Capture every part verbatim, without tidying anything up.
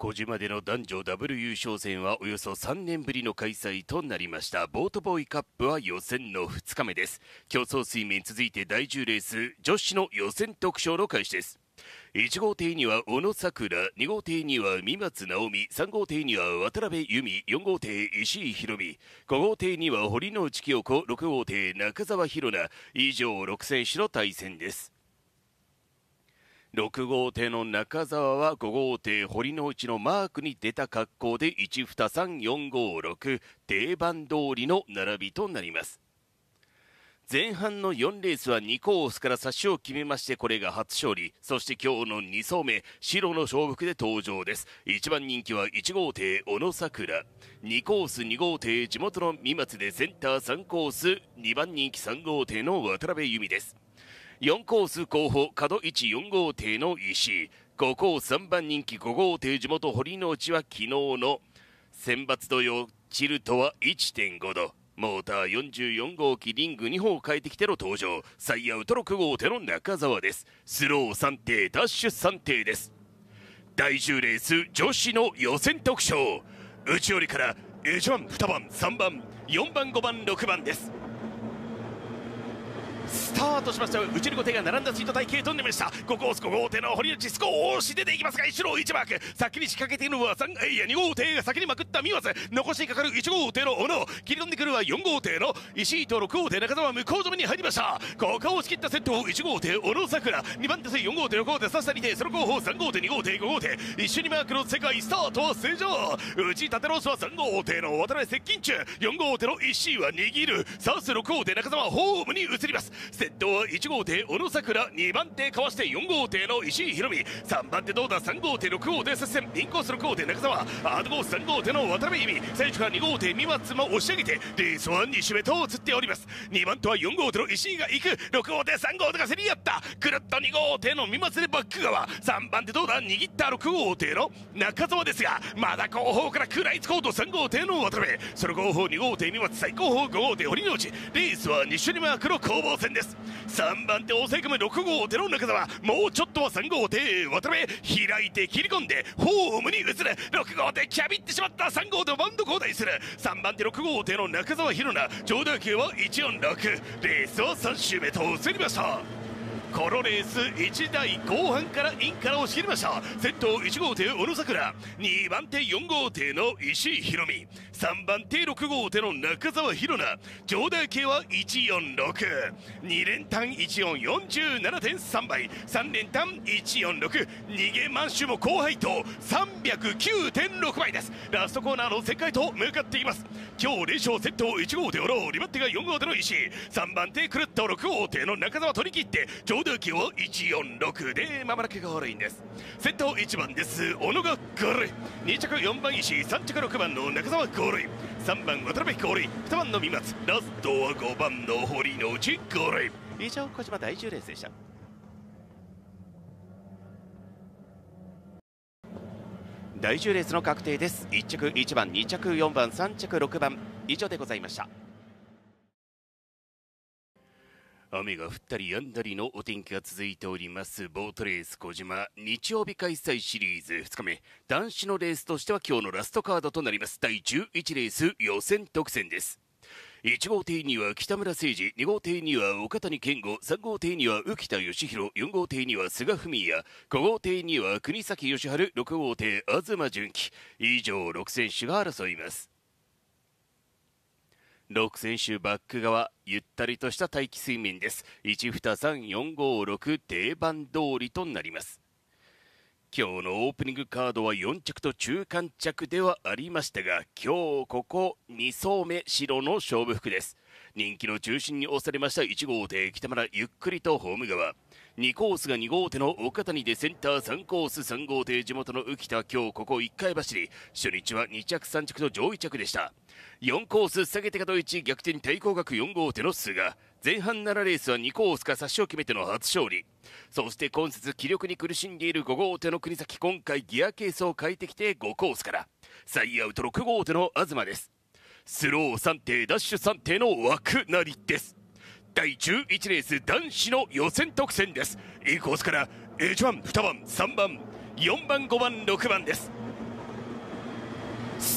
小島での男女ダブル優勝戦はおよそさんねんぶりの開催となりました。ボートボーイカップは予選のふつかめです。競争水面続いてだいじゅうレース女子の予選特賞の開始です。いち号艇には小野さくら、に号艇には三松直美、さん号艇には渡辺由美、よん号艇石井宏美、ご号艇には堀之内清子、ろく号艇中澤宏奈、以上ろく選手の対戦です。ろく号艇の中澤はご号艇堀之内のマークに出た格好でいち、に、さん、よん、ご、ろく定番通りの並びとなります。前半のよんレースはにコースから差しを決めまして、これが初勝利。そして今日のに走目、白の勝負で登場です。いちばん人気はいち号艇小野さくら、にコースに号艇地元の三松でセンターさんコースにばん人気さん号艇の渡辺由美です。よんコース後方角いち、よん号艇の石井、ごコースさんばん人気ご号艇地元堀之内は昨日の選抜同様チルトは いってんご 度、モーターよんじゅうよん号機リングにほん変えてきての登場。サイアウトろく号艇の中澤です。スローさん艇ダッシュさん艇です。だいじゅうレース女子の予選特賞、内寄りからいちばん、にばん、さんばん、よんばん、ごばん、ろくばんです。スタートしました。内にご艇が並んだスイート体系となりました。ごコースご号艇の堀内少し出ていきますが、後ろいちマーク、先に仕掛けているのはさん、いやに号艇が先にまくった三松、残しにかかるいち号艇の小野、切り込んでくるはよん号艇の石井とろく号艇中澤、向こう止めに入りました。ここを仕切った先頭いち号艇小野さくら、にばん手よん号艇ろく号艇さしたに艇、その後方さん号艇に号艇ご号艇、一緒にマークの世界スタートは正常。内立てロースはさん号艇の渡辺接近中、よん号艇の石井は握る、サウスろく号艇中澤ホームに移ります。先頭はいち号艇小野さくら、にばん手かわしてよん号艇の石井宏美、さんばん手どうださん号艇ろく号艇接戦、インコースろく号艇中澤、アードコースさん号艇の渡辺由美、最初からに号艇三松も押し上げてレースはに周目と移っております。にばん手はよん号艇の石井が行く、ろく号艇さん号艇が競り合った、くるっとに号艇の三松でバック側、さんばん手どうだ握ったろく号艇の中澤ですが、まだ後方から食らいつこうとさん号艇の渡辺、その後方に号艇三松、最後方ご号艇堀之内、レースはに周にマークの攻防戦です。さんばん手抑え込むろく号艇の中澤、もうちょっとはさん号艇渡辺、開いて切り込んでホームに移る、ろく号艇キャビってしまったさん号艇バウンド交代する、さんばん手ろく号艇の中澤宏奈、上打球はいちよんろく、レースはさん周目と移りました。このレースいち台後半からインから押し切りました。先頭いち号艇小野さくら、にばん手よん号艇の石井宏美、さんばん手ろく号艇の中澤宏奈、上打系はいちよんろく、に連単いちよん よんじゅうななてんさん 倍、さん連単いちよんろく、逃げ満州も高配当 さんびゃくきゅうてんろく 倍です。ラストコーナーの旋回と向かっています。今日連勝先頭いち号艇小野、にばん手がよん号艇の石井、さんばん手くるっとろく号艇の中澤取り切って上打球はいちよんろくでまもなくゴールインです。先頭いちばんです小野がゴールイン、に着よんばん石井、さん着ろくばんの中澤ゴールイン、さんばん渡辺ゴールイン、にばんの三松、ラストはごばんの堀之内ゴールイン。以上小島だいじゅうレースでした。だいじゅうレースの確定です。いっ着いちばん、に着よんばん、さん着ろくばん、以上でございました。雨が降ったり止んだりのお天気が続いておりますボートレース小島日曜日開催シリーズふつかめ、男子のレースとしては今日のラストカードとなりますだいじゅういちレース予選特選です。いち号艇には北村誠二、に号艇には岡谷健吾、さん号艇には浮田義弘、よん号艇には菅文也、ご号艇には国崎義治、ろく号艇東純喜、以上ろく選手が争います。ろく選手バック側、ゆったりとした待機水面です。いち、に、さん、よん、ご、ろく定番通りとなります。今日のオープニングカードはよん着と中間着ではありましたが、今日ここに走目白の勝負服です。人気の中心に押されましたいち号艇北村、ゆっくりとホーム側、にコースがに号艇の岡谷でセンター、さんコースさん号艇地元の浮田、今日ここいっかい走り、初日はに着さん着と上位着でした。よんコース下げて角いち逆転対抗学よん号艇の菅、前半ななレースはにコースか差しを決めての初勝利。そして今節気力に苦しんでいるご号艇の国崎、今回ギアケースを変えてきてごコースからサイアウトろく号艇の東です。スローさん艇ダッシュさん艇の枠なりです。だいじゅういちレース男子の予選特選です。いいコースからいちばん、にばん、さんばん、よんばん、ごばん、ろくばんです。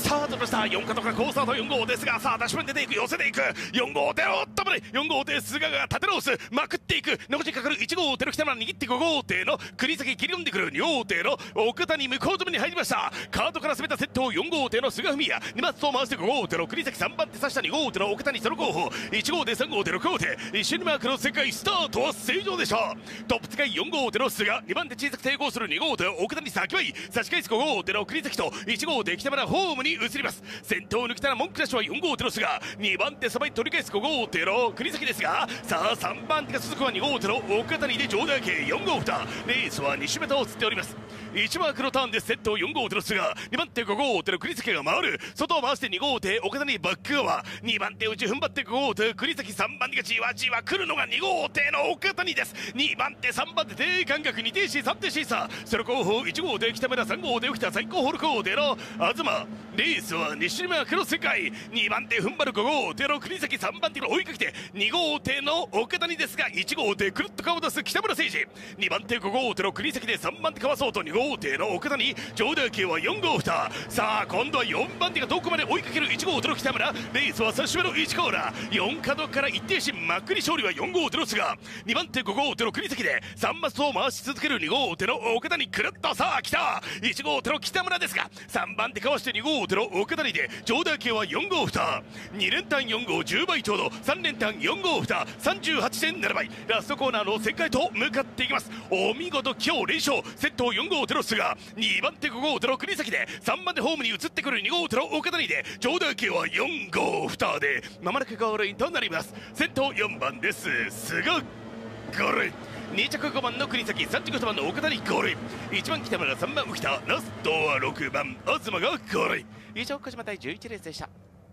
スタートしました。よん角から好スタートよん号ですが、さあダッシュマン出ていく、寄せていくよん号艇のダブルよん号艇菅が立て直す、まくっていく、残しにかかるいち号艇の北村握ってご号艇の国崎切り込んでくるに号艇の奥谷向こう止めに入りました。カートから攻めた先頭よん号艇の菅文也、にマットを回してご号艇の国崎、さんばん手差したに号艇の奥谷その後方、いち号艇さん号艇ろく号艇、一緒にマークの世界スタートは正常でした。トップ使いよん号艇の菅、にばん手小さく抵抗するに号艇奥谷先はい差し返すご号艇の国崎といち号艇北村ホームに移ります。先頭を抜きたら文句なしはよん号艇の菅、にばん手さばい取り返すご号艇の国崎ですが、さあさんばん手が続くはに号艇の奥谷で上段系よん号蓋、レースはに周目と映っております。いちマークのターンで先頭よん号艇の菅、にばん手ご号艇の国崎が回る、外を回してに号艇岡谷バック側、にばん手内踏ん張ってご号艇国崎、さんばん手がじわじわ来るのがに号艇の岡谷です。にばん手さんばん手低間隔に停止さん停止差、その後方いち号艇北村、さん号艇浮田、最高峰ろく号艇の東、レースはに周目は黒世界、にばん手踏ん張るご号艇の国崎、さんばん手が追いかけてに号艇の岡谷ですが、いち号艇くるっと顔を出す北村誠司、にばん手ご号艇の国崎でさんばん手かわそうとに号艇の岡谷、上段系はよん号蓋、さあ今度はよんばん手がどこまで追いかけるいち号艇の北村、レースはさん周目のいちコーナー、よん角から一定しまっくり勝利はよん号艇の菅、にばん手ご号艇の国崎でさんマスを回し続けるに号艇の岡谷、くるっとさあ来たいち号艇の北村ですが、さんばん手かわしてに号艇の岡谷で上段系はよん号蓋、に連単よん号じゅうばいちょうど、さん連単よん号蓋 さんじゅうはちてんなな 倍、ラストコーナーの旋回と向かっていきます。お見事、今日連勝、先頭よん号艇の菅、にばん手ご号艇の国崎でさんばん手ホームに移ってくるに号艇の岡谷で上段系はよん号蓋でまもなくゴールインとなります。先頭よんばんです菅ゴールイン、に着ごばんの国崎、さん着ごばんの岡谷ゴールイン、いちばん北村、さんばん浮田、ラストはろくばん東がゴールイン。以上鹿島第じゅういちレースでした。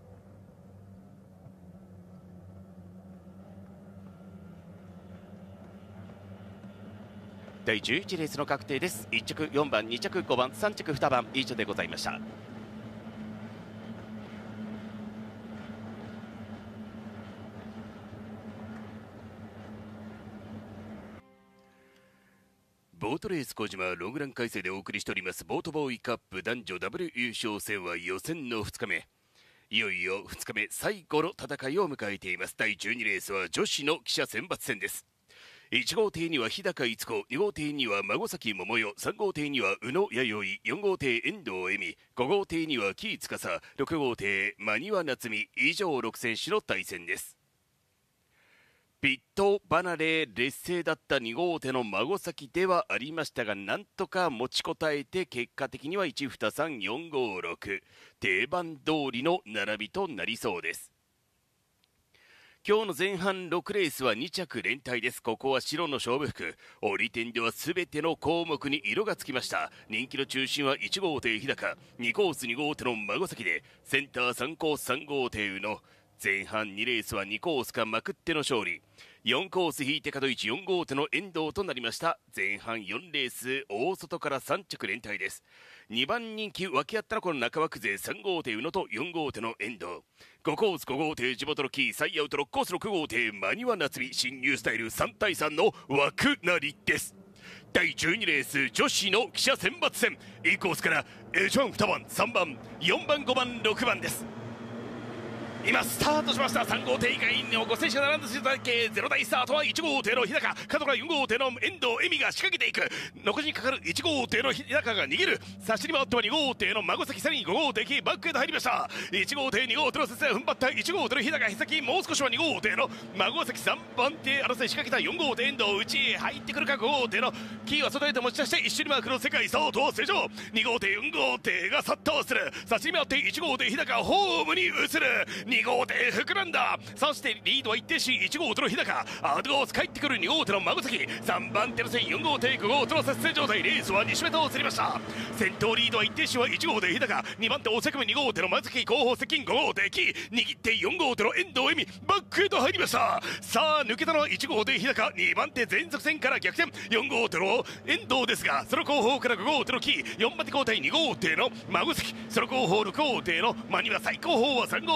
だいじゅういちレースの確定です。いっ着よんばん、に着ごばん、さん着にばん以上でございました。ボートレース小島ロングラン開催でお送りしておりますボートボーイカップ男女ダブル優勝戦は予選のふつかめ、いよいよふつかめ最後の戦いを迎えています。だいじゅうにレースは女子の記者選抜戦です。いち号艇には日高逸子、に号艇には孫崎桃代、さん号艇には宇野弥生、よん号艇遠藤恵美、ご号艇には紀伊司、ろく号艇真庭夏美、以上ろく選手の対戦です。ピット離れ劣勢だったに号艇の孫崎ではありましたが、なんとか持ちこたえて結果的にはいち、に、さん、よん、ご、ろく定番通りの並びとなりそうです。今日の前半ろくレースはに着連帯です。ここは白の勝負服、折り点では全ての項目に色がつきました。人気の中心はいち号艇日高、にコースに号艇の孫崎で、センターさんコースさん号艇宇野、前半にレースはにコースかまくっての勝利、よんコース引いて角いち、よん号艇の遠藤となりました。前半よんレース大外からさん着連帯です。にばん人気分け合ったのこの中枠勢、さん号艇宇野とよん号艇の遠藤、ごコースご号艇地元のキー、サイアウトろくコースろく号艇真庭夏美、新ニュースタイルさん対さんの枠なりです。だいじゅうにレース女子の記者選抜戦、いちコースからいちばん、にばん、さんばん、よんばん、ごばん、ろくばんです。今スタートしました。さん号艇以外のご選手が並んだ水だけゼロ台スタートはいち号艇の日高、角からよん号艇の遠藤恵美が仕掛けていく、残しにかかるいち号艇の日高が逃げる、差しに回ってはに号艇の孫崎、さらにご号艇バックへと入りました。いち号艇に号艇の接戦踏ん張ったいち号艇の日高、日先もう少しはに号艇の孫崎、さんばん手争い仕掛けたよん号艇遠藤、内へ入ってくるかご号艇のキーは外へと持ち出して一緒にマークの世界スタート正常、に号艇よん号艇が殺到する、差しに回っていち号艇日高ホームに移る、に号艇膨らんだ、そしてリードは一定しいち号艇の日高、アウトコース帰ってくるに号艇の孫崎、さんばん手の線よん号艇ご号艇の接戦状態、レースはに周目と移りました。先頭リードは一定しはいち号艇日高、にばん手大阪に号艇の孫崎、後方接近ご号艇キー、握ってよん号艇の遠藤恵美バックへと入りました。さあ抜けたのはいち号艇日高、にばん手前続戦から逆転よん号艇の遠藤ですが、その後方からご号艇のキー、よんばん手交代に号艇の孫崎、その後方ろく号艇の真庭、最後方はさん号艇の宇野、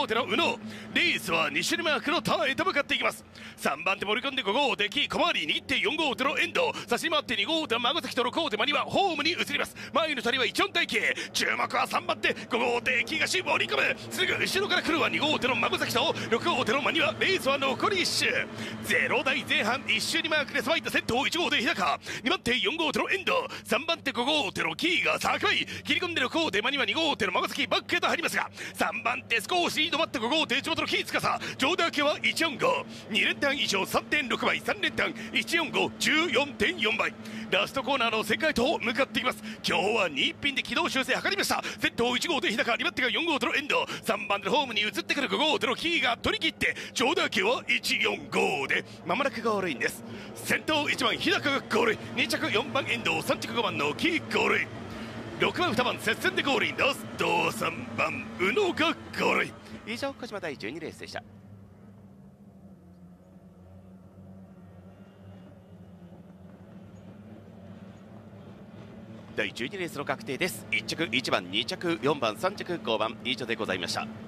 勝。レースはに種マークのターンへと向かっていきます。さんばん手盛り込んでご号手木小回り握ってよん号手の遠藤、差し回ってに号手の孫崎とろく号手間にはホームに移ります。前のふたりはいちよん体系。注目はさんばん手ご号手東盛り込む。すぐ後ろから来るはに号手の孫崎とろく号手の間には。レースは残りいっ周、ゼロ台前半いっ周にマークでさばいた先頭いち号手日高、にばん手よん号手の遠藤、さんばん手ご号手のキーがさくばい切り込んでろく号手間にはに号手の孫崎バックへと入りますが、さんばん手少しリード待ってご号手地元のキー司上田家はいちよんご、に連単以上 さんてんろく 倍、さん連単いちよんご じゅうよんてんよん 倍。ラストコーナーの世界と向かっていきます。今日はにピンで軌道修正図りました。先頭いち号手日高、にばん手がよん号手の遠藤、さんばん手のホームに移ってくるご号手のキーが取り切って上田家はいちよんごでまもなくゴールインです。先頭いちばん日高がゴールイン、に着よんばん遠藤、さん着ごばんのキーゴールイン、ろくばんにばん接戦でゴールイン、ラストさんばん宇野がゴールイン。以上鹿島だいじゅうにレースでした。だいじゅうにレースの確定です。いっ着いちばん、に着よんばん、さん着ごばん以上でございました。